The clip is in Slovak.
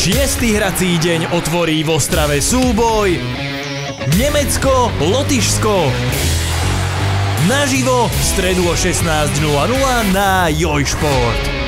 Šiestý hrací deň otvorí v Ostrave súboj Nemecko-Lotyšsko. Naživo v stredu o 16:00 na Joj Šport.